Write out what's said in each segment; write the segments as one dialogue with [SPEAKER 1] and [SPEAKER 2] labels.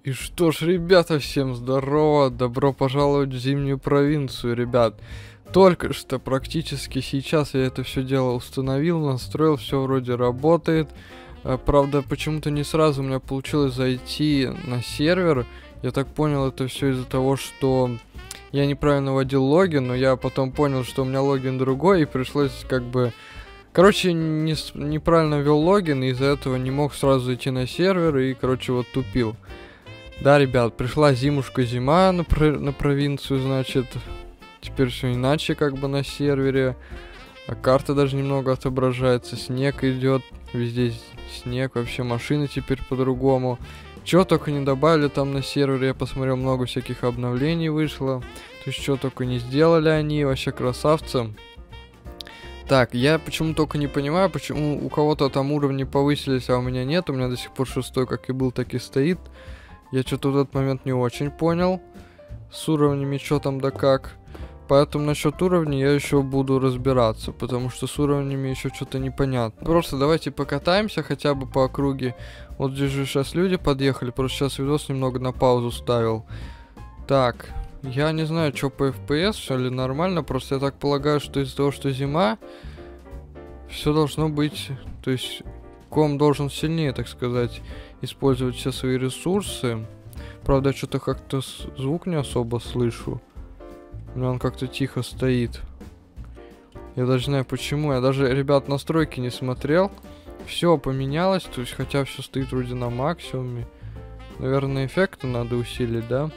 [SPEAKER 1] И что ж, ребята, всем здорово, добро пожаловать в зимнюю провинцию, ребят. Только что, практически сейчас я это все дело установил, настроил, все вроде работает. Правда, почему-то не сразу у меня получилось зайти на сервер. Я так понял, это все из-за того, что я неправильно вводил логин, но я потом понял, что у меня логин другой, и пришлось как бы... Короче, неправильно ввел логин, и из-за этого не мог сразу зайти на сервер, и, короче, вот тупил. Да, ребят, пришла зима на провинцию, значит, теперь все иначе как бы на сервере, а карта даже немного отображается, снег идет, везде снег, вообще машины теперь по-другому. Чего только не добавили там на сервере, я посмотрел, много всяких обновлений вышло, то есть что только не сделали они, вообще красавцы. Так, я почему только не понимаю, почему у кого-то там уровни повысились, а у меня нет, у меня до сих пор 6-й как и был, так и стоит. Я что-то в этот момент не очень понял с уровнями, что там да как. Поэтому насчет уровней я еще буду разбираться, потому что с уровнями еще что-то непонятно. Просто давайте покатаемся хотя бы по округе. Вот здесь же сейчас люди подъехали, просто сейчас видос немного на паузу ставил. Так, я не знаю, что по FPS, все ли нормально, просто я так полагаю, что из-за того, что зима, все должно быть, то есть ком должен сильнее, так сказать, использовать все свои ресурсы. Правда, что-то как-то звук не особо слышу. У меня он как-то тихо стоит. Я даже не знаю почему. Я даже, ребят, настройки не смотрел. Все поменялось, то есть хотя все стоит вроде на максимуме. Наверное, эффекты надо усилить, да?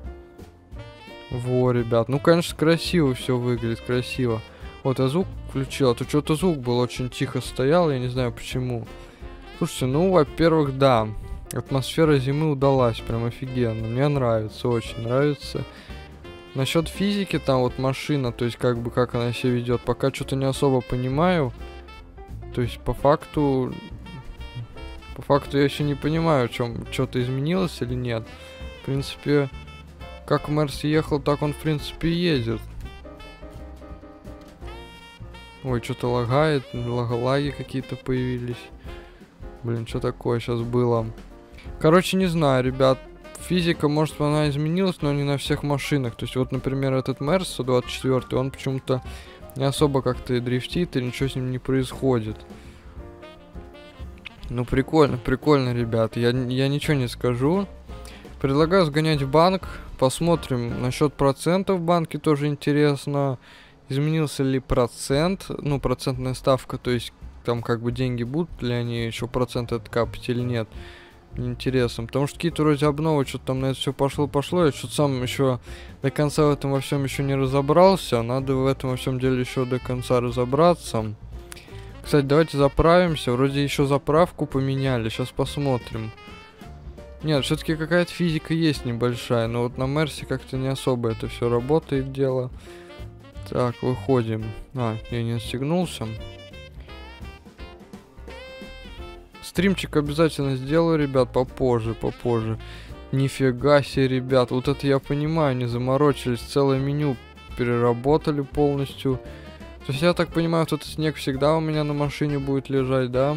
[SPEAKER 1] Во, ребят. Ну, конечно, красиво все выглядит, красиво. Вот, я звук включил, а то что-то звук был очень тихо стоял, я не знаю почему. Слушайте, ну, во-первых, да, атмосфера зимы удалась, прям офигенно, мне нравится, очень нравится. Насчет физики, там вот машина, то есть как бы как она себя ведет, пока что-то не особо понимаю. То есть по факту я еще не понимаю, в чем что-то изменилось или нет. В принципе, как Мерс ехал, так он в принципе едет. Ой, что-то лагает, лаги какие-то появились. Блин, что такое сейчас было? Короче, не знаю, ребят. Физика, может, она изменилась, но не на всех машинах. То есть, вот, например, этот Мерс 124, он почему-то не особо как-то и дрифтит, и ничего с ним не происходит. Ну, прикольно, прикольно, ребят. Я ничего не скажу. Предлагаю сгонять в банк. Посмотрим. Насчет процентов в банке тоже интересно. Изменился ли процент? Ну, процентная ставка, то есть там как бы деньги будут ли они еще проценты откапать или нет. Интересно, потому что какие-то вроде обновы, что-то там на это все пошло, я что-то сам еще до конца в этом во всем еще не разобрался. Надо в этом во всем деле еще до конца разобраться. Кстати, давайте заправимся. Вроде еще заправку поменяли. Сейчас посмотрим. Нет, все-таки какая-то физика есть небольшая, но вот на Мерсе как-то не особо это все работает дело. Так, выходим. А, я не отстегнулся. Стримчик обязательно сделаю, ребят, попозже. Нифига себе, ребят. Вот это я понимаю, не заморочились. Целое меню переработали полностью. То есть я так понимаю, вот этот снег всегда у меня на машине будет лежать, да?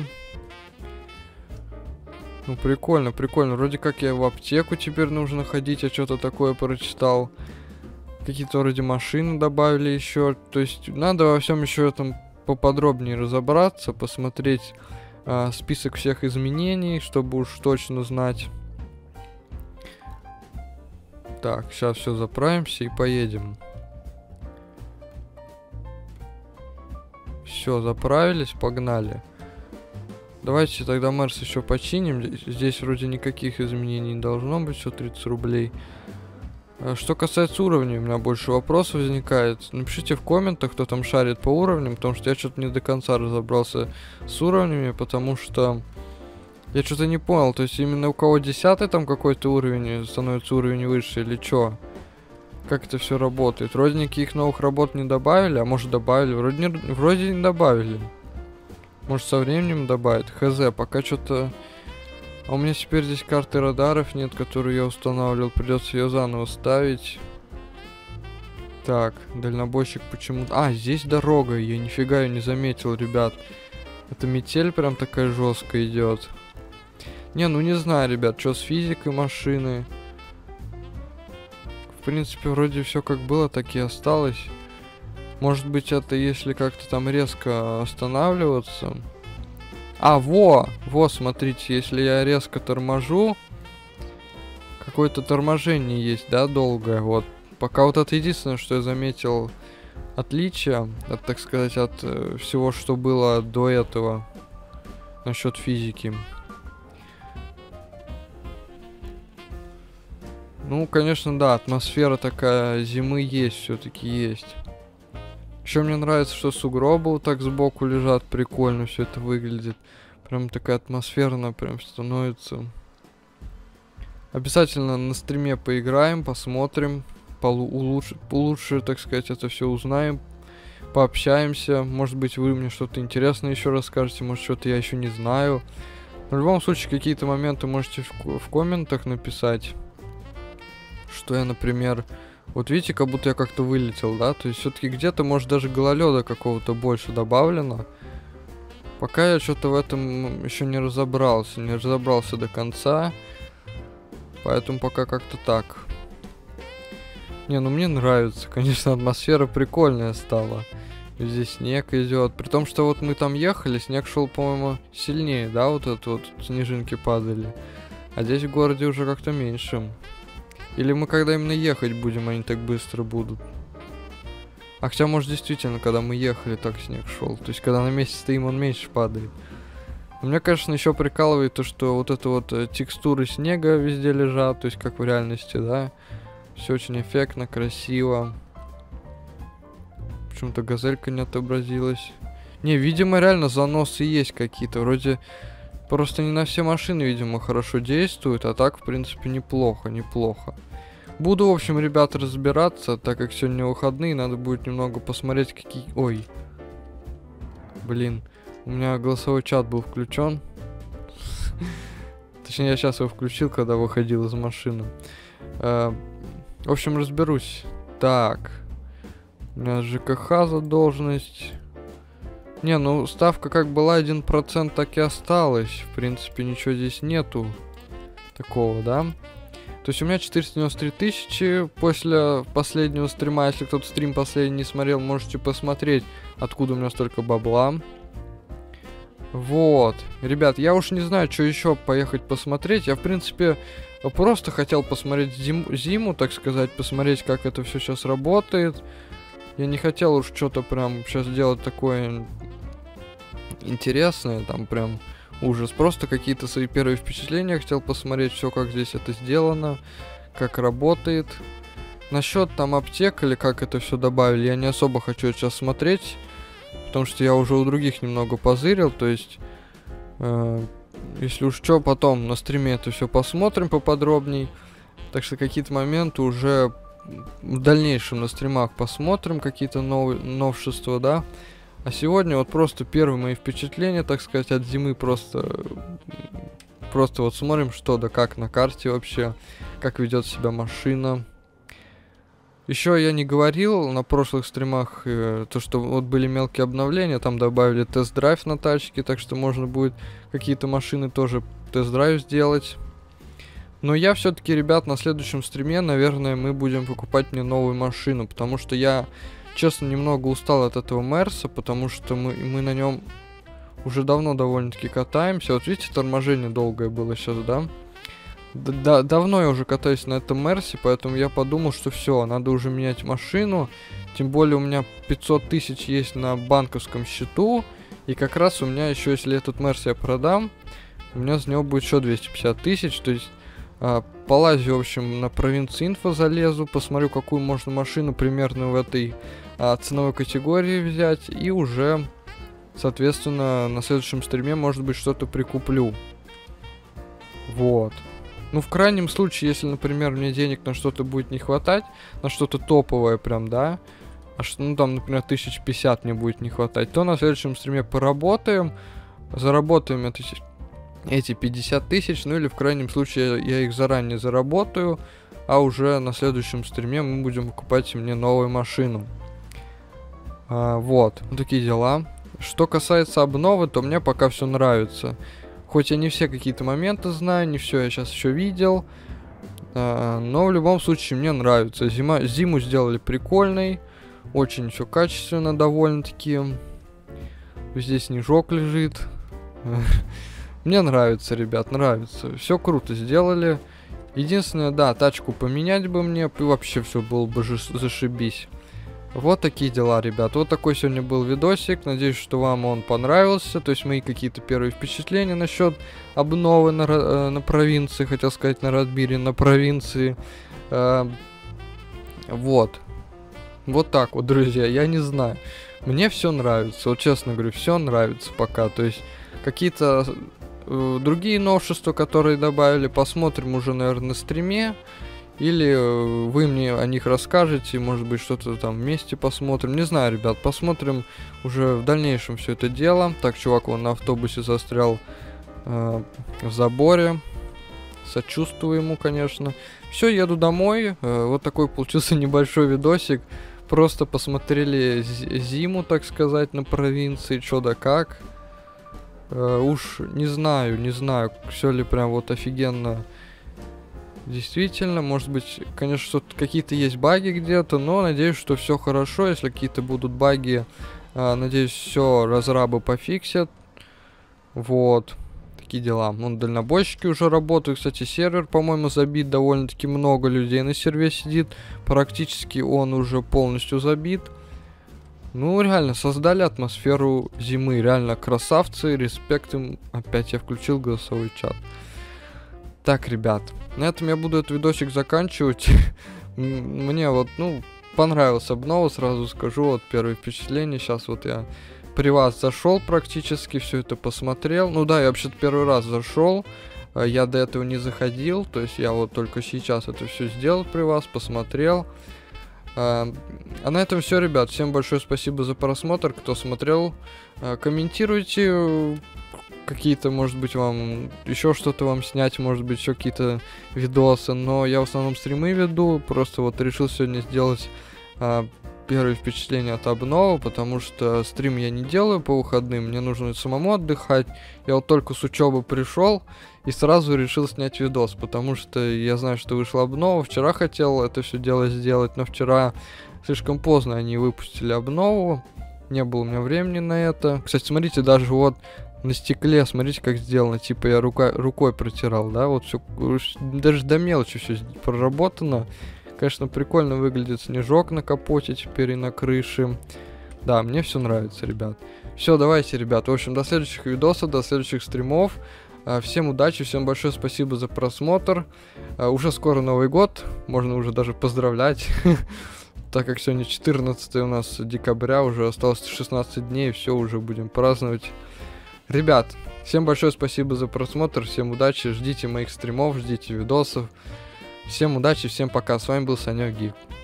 [SPEAKER 1] Ну, прикольно, прикольно. Вроде как я в аптеку теперь нужно ходить, я что-то такое прочитал. Какие-то вроде машины добавили еще. То есть надо во всем еще этом поподробнее разобраться, посмотреть список всех изменений, чтобы уж точно знать. Так, сейчас все заправимся и поедем. Все, заправились, погнали. Давайте тогда Мерс еще починим. Здесь вроде никаких изменений не должно быть, все 30 рублей. Что касается уровней, у меня больше вопросов возникает. Напишите в комментах, кто там шарит по уровням, потому что я что-то не до конца разобрался с уровнями, потому что я что-то не понял. То есть именно у кого 10-й там какой-то уровень становится уровень выше или что? Как это все работает? Вроде никаких новых работ не добавили, а может добавили? Вроде не добавили. Может со временем добавят? Хз, пока что-то... А у меня теперь здесь карты радаров нет, которую я устанавливал. Придется ее заново ставить. Так, дальнобойщик почему-то... А, здесь дорога. Я нифига ее не заметил, ребят. Это метель прям такая жесткая идет. Не, ну не знаю, ребят, что с физикой машины. В принципе, вроде все как было, так и осталось. Может быть, это если как-то там резко останавливаться. А, во, смотрите, если я резко торможу, какое-то торможение есть, да, долгое, вот. Пока вот это единственное, что я заметил отличие, от, так сказать, от всего, что было до этого насчет физики. Ну, конечно, да, атмосфера такая зимы есть, все-таки есть. Еще мне нравится, что сугробы вот так сбоку лежат, прикольно все это выглядит. Прям такая атмосферная прям становится. Обязательно на стриме поиграем, посмотрим, лучше, так сказать, это все узнаем, пообщаемся. Может быть, вы мне что-то интересное еще расскажете, может, что-то я еще не знаю. Но в любом случае, какие-то моменты можете в комментах написать. Что я, например, вот видите, как будто я как-то вылетел, да? То есть все-таки где-то, может, даже гололеда какого-то больше добавлено. Пока я что-то в этом еще не разобрался до конца. Поэтому пока как-то так. Не, ну мне нравится, конечно, атмосфера прикольная стала. Здесь снег идет. При том, что вот мы там ехали, снег шел, по-моему, сильнее, да? Вот это вот снежинки падали. А здесь в городе уже как-то меньше. Или мы когда именно ехать будем, они так быстро будут. А хотя, может, действительно, когда мы ехали, так снег шел. То есть, когда на месте стоим, он меньше падает. Но меня, конечно, еще прикалывает то, что вот это вот текстуры снега везде лежат. То есть, как в реальности, да. Все очень эффектно, красиво. Почему-то газелька не отобразилась. Не, видимо, реально заносы есть какие-то. Вроде просто не на все машины, видимо, хорошо действуют. А так, в принципе, неплохо. Буду, в общем, ребята, разбираться, так как сегодня выходные, надо будет немного посмотреть, какие... Ой. Блин, у меня голосовой чат был включен. Точнее, я сейчас его включил, когда выходил из машины. В общем, разберусь. Так. У меня ЖКХ задолженность. Не, ну ставка как была 1%, так и осталась. В принципе, ничего здесь нету такого, да? То есть у меня 493 тысячи после последнего стрима. Если кто-то стрим последний не смотрел, можете посмотреть, откуда у меня столько бабла. Вот. Ребят, я уж не знаю, что еще поехать посмотреть. Я, в принципе, просто хотел посмотреть зиму, так сказать, посмотреть, как это все сейчас работает. Я не хотел уж что-то прям сейчас делать такое интересное, там прям... Ужас. Просто какие-то свои первые впечатления хотел посмотреть, все как здесь это сделано, как работает. Насчет там аптек или как это все добавили, я не особо хочу сейчас смотреть, потому что я уже у других немного позырил, то есть, если уж что, потом на стриме это все посмотрим поподробней. Так что какие-то моменты уже в дальнейшем на стримах посмотрим, какие-то новшества, да. А сегодня вот просто первые мои впечатления, так сказать, от зимы просто вот смотрим, что да как на карте вообще, как ведет себя машина. Еще я не говорил на прошлых стримах, то что вот были мелкие обновления, там добавили тест-драйв на тачке, так что можно будет какие-то машины тоже тест-драйв сделать. Но я все-таки, ребят, на следующем стриме, наверное, мы будем покупать мне новую машину, потому что я... Честно, немного устал от этого Мерса, потому что мы на нем уже давно довольно-таки катаемся. Вот видите, торможение долгое было сейчас, да? Давно я уже катаюсь на этом Мерсе, поэтому я подумал, что все, надо уже менять машину. Тем более у меня 500 тысяч есть на банковском счету. И как раз у меня еще, если этот Мерс я продам, у меня с него будет еще 250 тысяч. То есть полазю, в общем, на провинции инфо залезу, посмотрю, какую можно машину примерно в этой ценовой категории взять, и уже, соответственно, на следующем стриме, может быть, что-то прикуплю. Вот. Ну, в крайнем случае, если, например, мне денег на что-то будет не хватать, на что-то топовое прям, да, ну, там, например, 1050 мне будет не хватать, то на следующем стриме поработаем, заработаем эти 50 тысяч, ну, или, в крайнем случае, я их заранее заработаю, а уже на следующем стриме мы будем покупать мне новую машину. Вот такие дела. Что касается обновы, то мне пока все нравится. Хоть я не все какие-то моменты знаю, не все я сейчас еще видел. Но в любом случае мне нравится. Зиму сделали прикольной. Очень все качественно довольно-таки. Здесь снежок лежит. Мне нравится, ребят, нравится. Все круто сделали. Единственное, да, тачку поменять бы мне, и вообще все было бы зашибись. Вот такие дела, ребят. Вот такой сегодня был видосик. Надеюсь, что вам он понравился. То есть мои какие-то первые впечатления насчет обновы на провинции. Хотел сказать на Радмире, на провинции. Вот. Вот так вот, друзья. Я не знаю. Мне все нравится. Вот честно говорю, все нравится пока. То есть какие-то другие новшества, которые добавили, посмотрим уже, наверное, на стриме. Или вы мне о них расскажете, может быть, что-то там вместе посмотрим. Не знаю, ребят, посмотрим уже в дальнейшем все это дело. Так, чувак, он на автобусе застрял в заборе. Сочувствую ему, конечно. Все, еду домой. Вот такой получился небольшой видосик. Просто посмотрели зиму, так сказать, на провинции, что да как. Уж не знаю, все ли прям вот офигенно. Действительно, может быть, конечно, что-то какие-то есть баги где-то, но надеюсь, что все хорошо. Если какие-то будут баги, надеюсь, все разрабы пофиксят. Вот. Такие дела. Вон дальнобойщики уже работают. Кстати, сервер, по-моему, забит. Довольно-таки много людей на сервере сидит. Практически он уже полностью забит. Ну, реально, создали атмосферу зимы. Реально, красавцы. Респект им. Опять я включил голосовой чат. Так, ребят, на этом я буду этот видосик заканчивать. Мне вот, ну, понравилась обнова, сразу скажу, вот первые впечатления. Сейчас вот я при вас зашел практически, все это посмотрел. Ну да, я вообще-то первый раз зашел, я до этого не заходил, то есть я вот только сейчас это все сделал при вас, посмотрел. А на этом все, ребят, всем большое спасибо за просмотр, кто смотрел. Комментируйте. Какие-то, может быть, вам еще что-то вам снять, может быть, еще какие-то видосы, но я в основном стримы веду, просто вот решил сегодня сделать первые впечатления от обновы, потому что стрим я не делаю по выходным, мне нужно самому отдыхать. Я вот только с учебы пришел и сразу решил снять видос, потому что я знаю, что вышла обнова, вчера хотел это все дело сделать, но вчера слишком поздно они выпустили обнову, не было у меня времени на это. Кстати, смотрите, даже вот на стекле, смотрите, как сделано, типа я рукой протирал, да, вот все, даже до мелочи все проработано. Конечно, прикольно выглядит снежок на капоте теперь и на крыше. Да, мне все нравится, ребят. Все, давайте, ребят, в общем, до следующих видосов, до следующих стримов. Всем удачи, всем большое спасибо за просмотр. Уже скоро Новый год, можно уже даже поздравлять. Так как сегодня 14 у нас декабря, уже осталось 16 дней, все, уже будем праздновать. Ребят, всем большое спасибо за просмотр, всем удачи, ждите моих стримов, ждите видосов. Всем удачи, всем пока, с вами был Санек Гик.